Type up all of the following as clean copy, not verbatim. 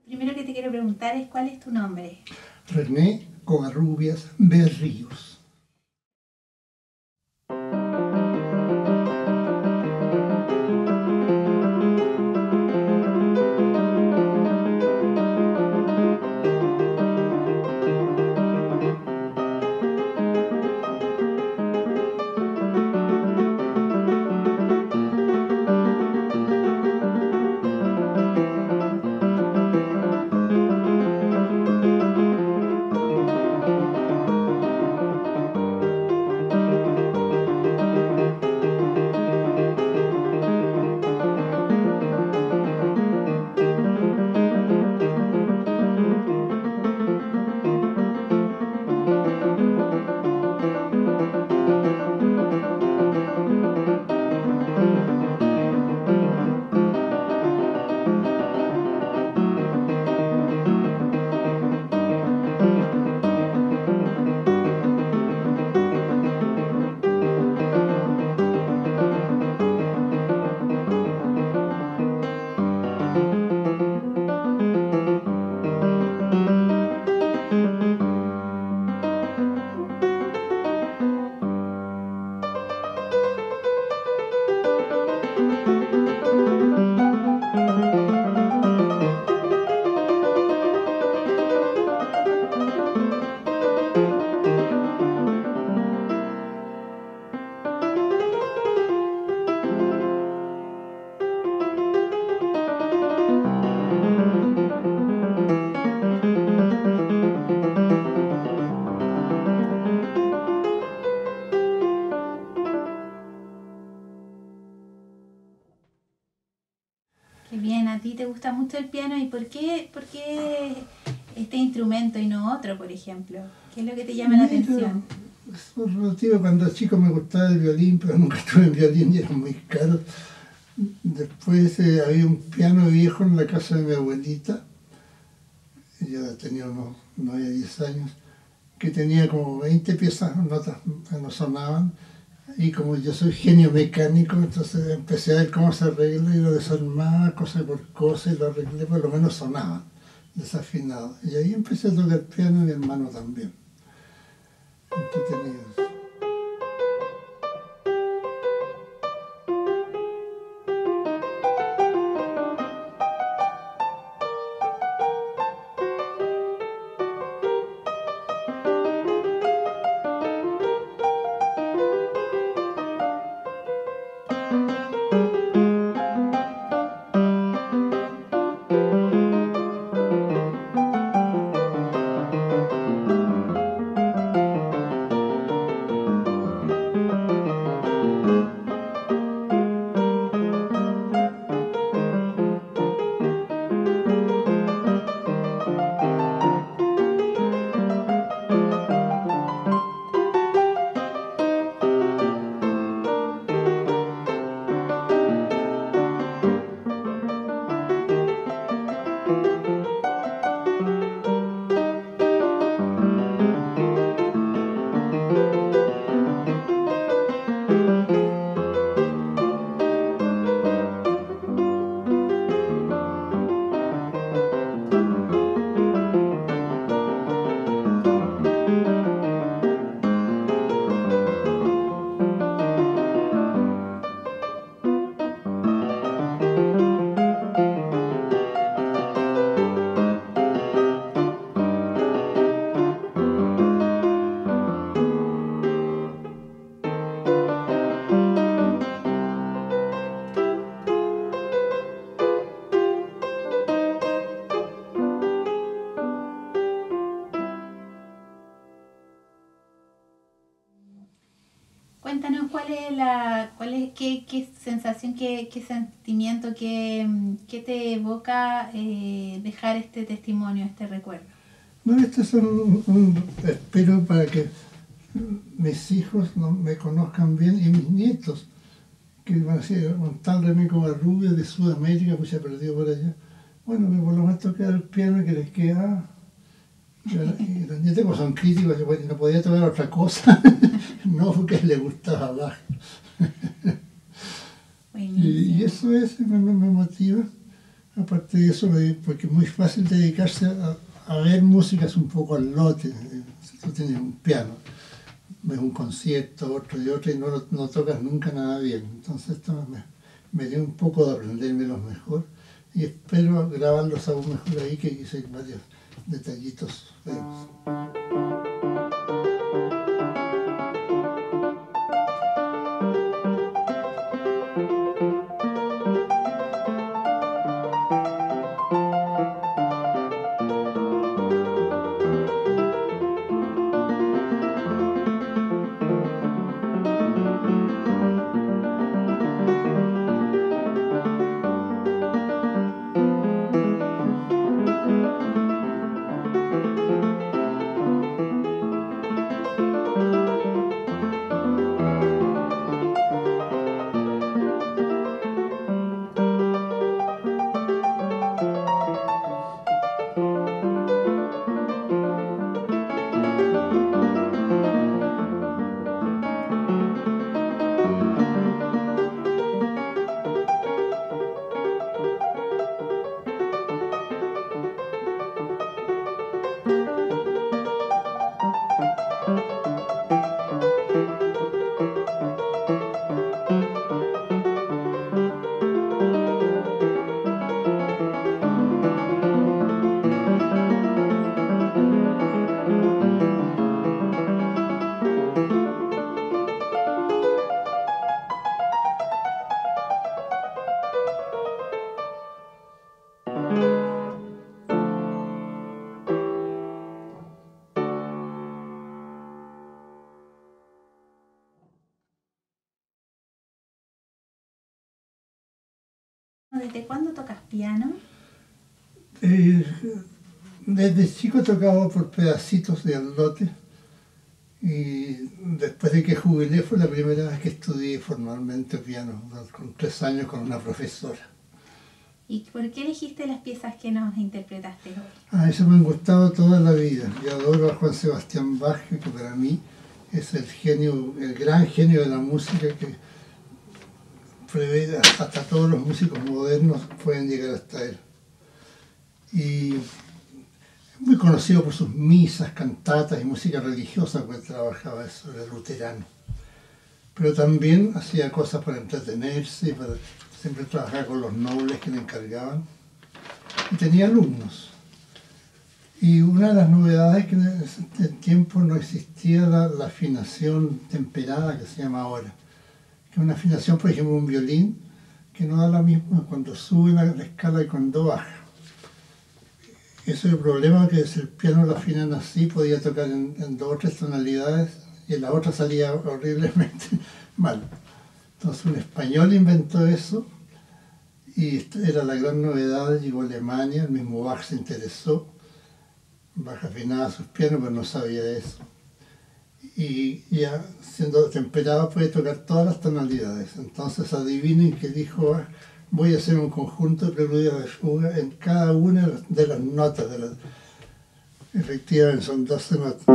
Primero que te quiero preguntar es ¿cuál es tu nombre? René Covarrubias Berríos. Qué bien, a ti te gusta mucho el piano y ¿por qué este instrumento y no otro, por ejemplo? ¿Qué es lo que te llama la atención? Es relativo. Cuando chico me gustaba el violín, pero nunca tuve violín y era muy caro. Después había un piano viejo en la casa de mi abuelita, yo tenía unos 9 o 10 años, que tenía como 20 piezas, notas que no sonaban, y como yo soy genio mecánico, entonces empecé a ver cómo se arregla y lo desarmaba cosa por cosa y lo arreglé, por lo menos sonaban desafinados. Y ahí empecé a tocar piano y mi hermano también. Entretenidos. Cuéntanos qué sensación, qué sentimiento, qué te evoca dejar este testimonio, este recuerdo. Bueno, estos son espero para que mis hijos me conozcan bien y mis nietos, que van a ser un tal René Covarrubias de Sudamérica, pues se ha perdido por allá. Bueno, que por lo menos tocar el piano y que les queda. Y los nietos pues son críticos, yo no podía tocar otra cosa, no porque les gustaba Bach. Y eso me motiva Aparte de eso, porque es muy fácil dedicarse a ver músicas un poco al lote. Si tú tienes un piano, ves un concierto, otro y otro, y no tocas nunca nada bien. Entonces esto me dio un poco de aprendérmelos mejor y espero grabarlos aún mejor ahí, que hice varios detallitos feos. ¿Desde cuándo tocas piano? Desde chico tocaba por pedacitos de al lote, y después de que jubilé fue la primera vez que estudié formalmente piano, con 3 años con una profesora. ¿Y por qué elegiste las piezas que nos interpretaste hoy? Eso me han gustado toda la vida. Yo adoro a Juan Sebastián Bach, que para mí es el genio, el gran genio de la música, que prevé hasta todos los músicos modernos pueden llegar hasta él. Y es muy conocido por sus misas, cantatas y música religiosa, porque trabajaba eso, era luterano. Pero también hacía cosas para entretenerse, siempre trabajaba con los nobles que le encargaban. Y tenía alumnos. Y una de las novedades es que en ese tiempo no existía la afinación temperada que se llama ahora. Que una afinación, por ejemplo, un violín, que no da la misma cuando sube la escala y cuando baja. Ese es el problema, que si el piano lo afinan así, podía tocar en 2 o 3 tonalidades y en la otra salía horriblemente mal. Entonces un español inventó eso y era la gran novedad. Llegó a Alemania, el mismo Bach se interesó. Bach afinaba sus pianos, pero no sabía eso. Y ya siendo temperado puede tocar todas las tonalidades. Entonces adivinen qué dijo Bach: voy a hacer un conjunto de preludios de fuga en cada una de las notas. Efectivamente son 12 notas.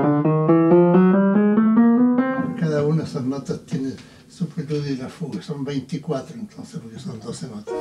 Cada una de esas notas tiene su preludio y la fuga. Son 24 entonces, porque son 12 notas.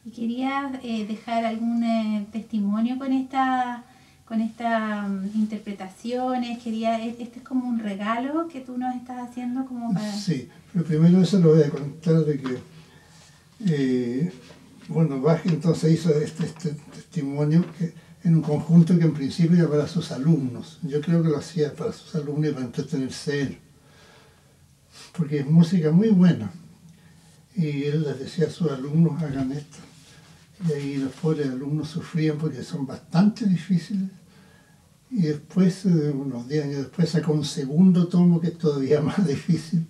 ¿Y querías dejar algún testimonio con estas interpretaciones? Este es como un regalo que tú nos estás haciendo como para... Sí, pero primero eso lo voy a contar de que, bueno, Bach entonces hizo este testimonio en un conjunto que en principio era para sus alumnos. Yo creo que lo hacía para sus alumnos y para entretenerse él, porque es música muy buena. Y él les decía a sus alumnos, hagan esto. Y ahí los pobres alumnos sufrían porque son bastante difíciles. Y después, unos 10 años después, sacó un segundo tomo que es todavía más difícil.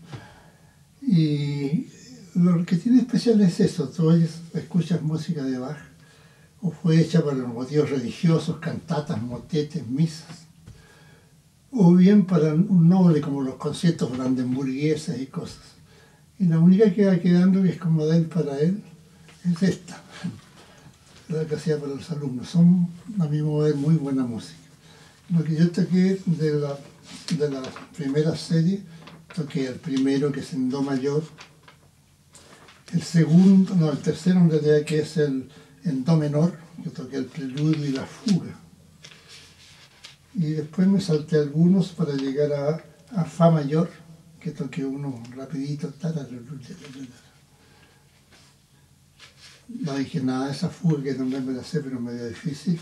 Y lo que tiene especial es eso, tú escuchas música de Bach, o fue hecha para los motivos religiosos, cantatas, motetes, misas, o bien para un noble como los conciertos brandenburgueses y cosas. Y la única que va quedando, que es como de él para él, es esta, la que hacía para los alumnos. Son, a mi modo de ver, muy buena música. Lo que yo toqué de la primera serie, toqué el primero, que es en do mayor, el segundo, no, el tercero en realidad, que es en do menor, yo toqué el preludio y la fuga. Y después me salté algunos para llegar a fa mayor, que toqué uno rapidito. No dije nada de esa fuga, que también me la sé, pero medio difícil.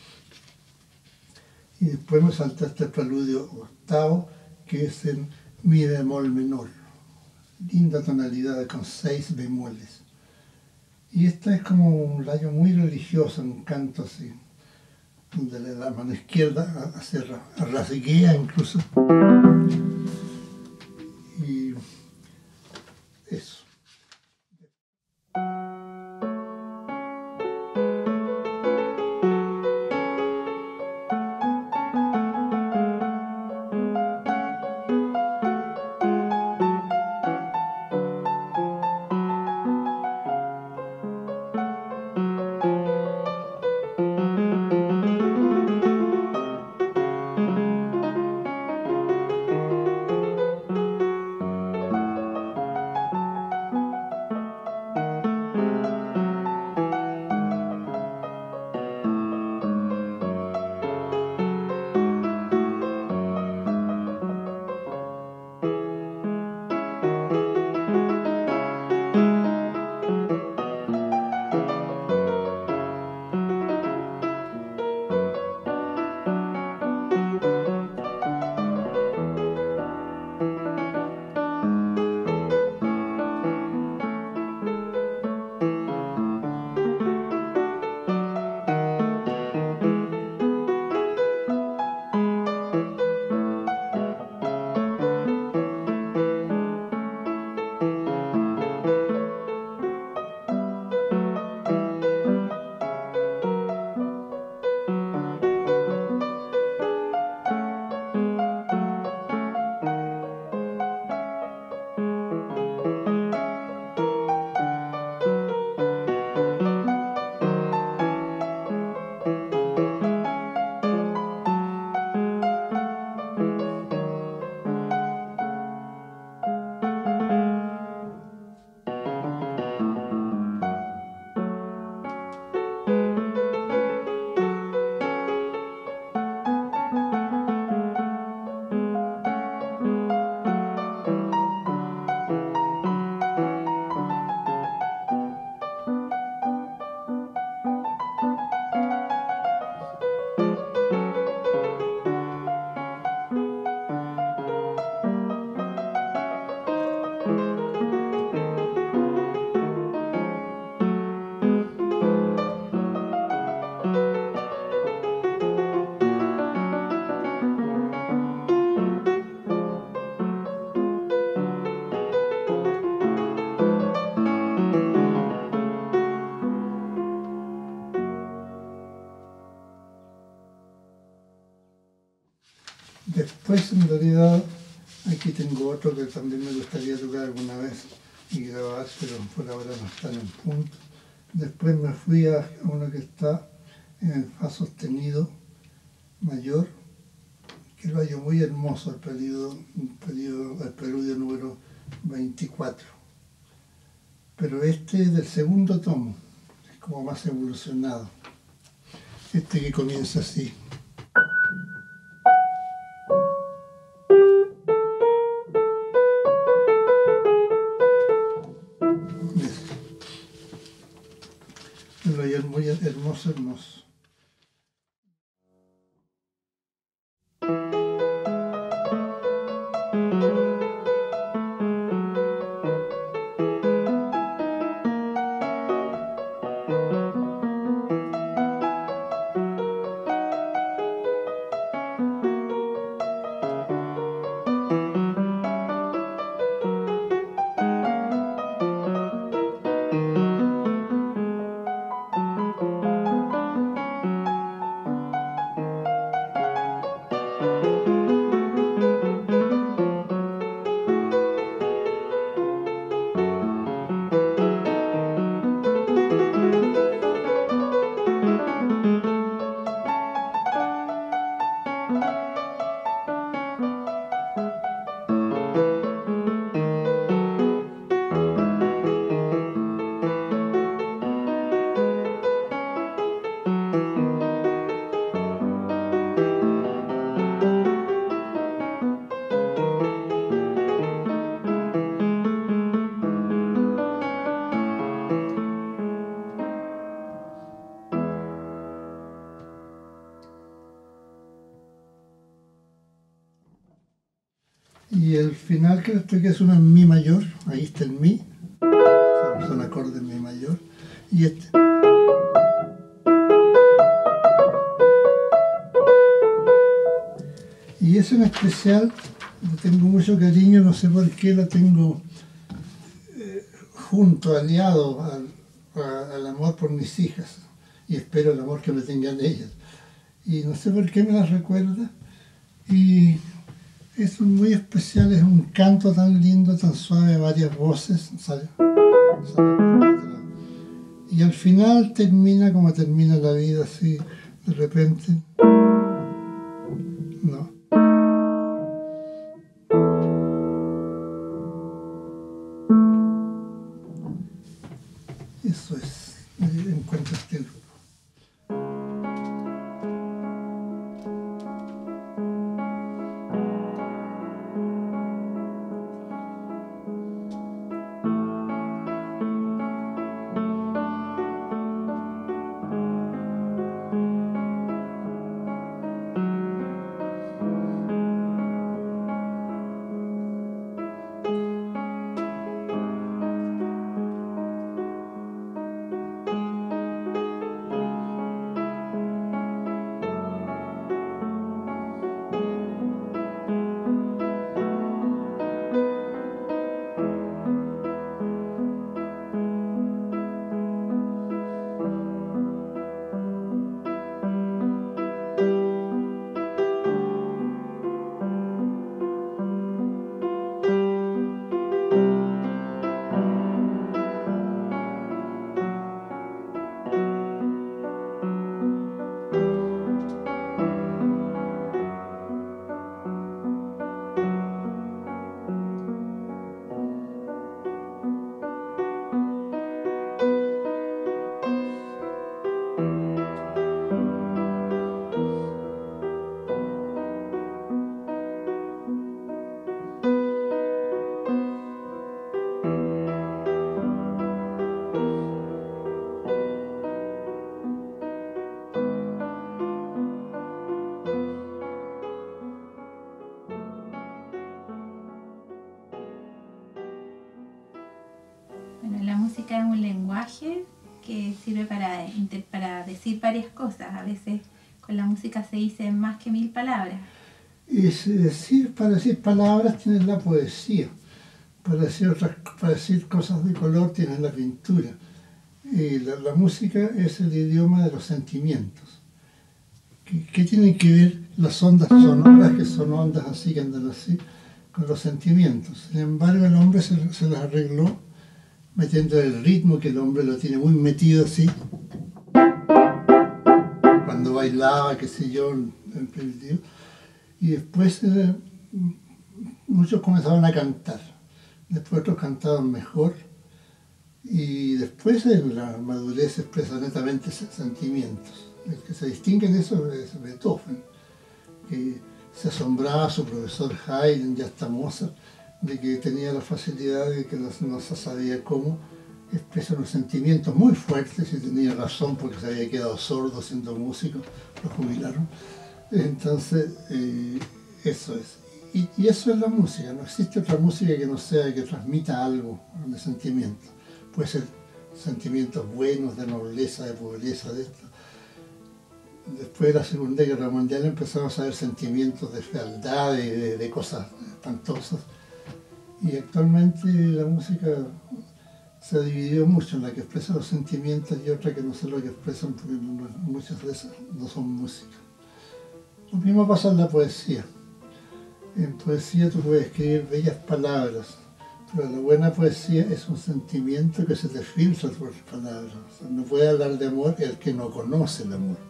Y después me salté hasta el preludio octavo, que es en mi bemol menor. Linda tonalidad con 6 bemoles. Y esta es como un rayo muy religioso, un canto así, donde la mano izquierda rasguea incluso. Y eso. Después, en realidad, aquí tengo otro que también me gustaría tocar alguna vez y grabar, pero por ahora no están en punto. Después me fui a uno que está en fa sostenido mayor, que lo hallo muy hermoso, el preludio número 24. Pero este es del segundo tomo, como más evolucionado. Este que comienza así. Es muy hermoso, hermoso. Y el final que estoy que es una mi mayor, ahí está el mi, son acordes en mi mayor, y este. Y ese en especial, le tengo mucho cariño, no sé por qué lo tengo junto, aliado al amor por mis hijas, y espero el amor que me tengan ellas. Y no sé por qué me las recuerda, y es muy especial, es un canto tan lindo, tan suave, varias voces, ¿sale? Y al final termina como termina la vida, así, de repente. No. Eso es, encuentro este grupo. música es un lenguaje que sirve para decir varias cosas. A veces con la música se dicen más que 1000 palabras. Y para decir palabras tienes la poesía, para decir cosas de color tienes la pintura. Y la música es el idioma de los sentimientos. ¿Qué tienen que ver las ondas sonoras, que son ondas así, que andan así, con los sentimientos? Sin embargo, el hombre se las arregló metiendo el ritmo, que el hombre lo tiene muy metido así. Cuando bailaba, qué sé yo, y después muchos comenzaron a cantar. Después otros cantaban mejor. Y después en la madurez se expresa netamente sentimientos. El que se distingue en eso es Beethoven, que se asombraba a su profesor Haydn y hasta Mozart de que tenía la facilidad de que no se sabía cómo expresa unos sentimientos muy fuertes, y tenía razón porque se había quedado sordo siendo músico, lo jubilaron. Entonces, eso es. Y eso es la música, no existe otra música que no sea que transmita algo de sentimiento. Puede ser sentimientos buenos, de nobleza, de pobreza, de esto. Después de la Segunda Guerra Mundial empezamos a ver sentimientos de fealdad, de cosas espantosas. Y actualmente la música se ha dividido mucho en la que expresa los sentimientos y otra que no sé lo que expresan, porque muchas de esas no son música. Lo mismo pasa en la poesía. En poesía tú puedes escribir bellas palabras, pero la buena poesía es un sentimiento que se te filtra por las palabras. O sea, no puede hablar de amor el que no conoce el amor.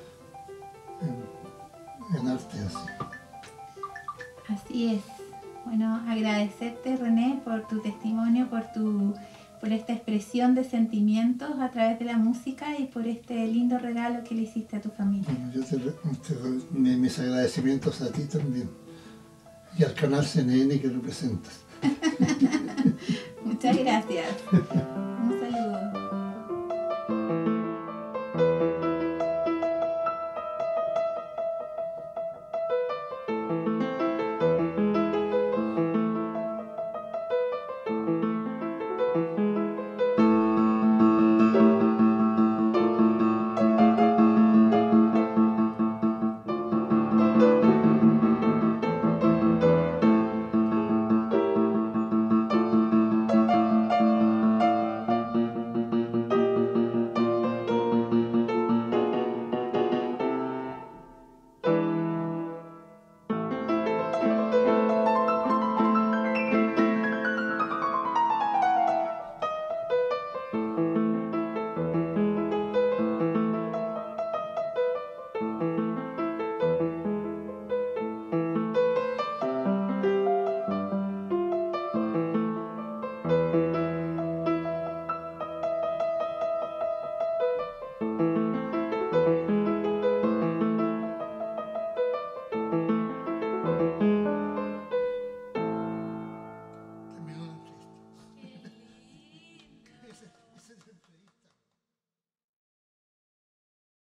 En arte es así. Así es. Bueno, agradecerte, René, por tu testimonio, por esta expresión de sentimientos a través de la música y por este lindo regalo que le hiciste a tu familia. Bueno, yo te doy mis agradecimientos a ti también y al canal CNN que representas. Muchas gracias.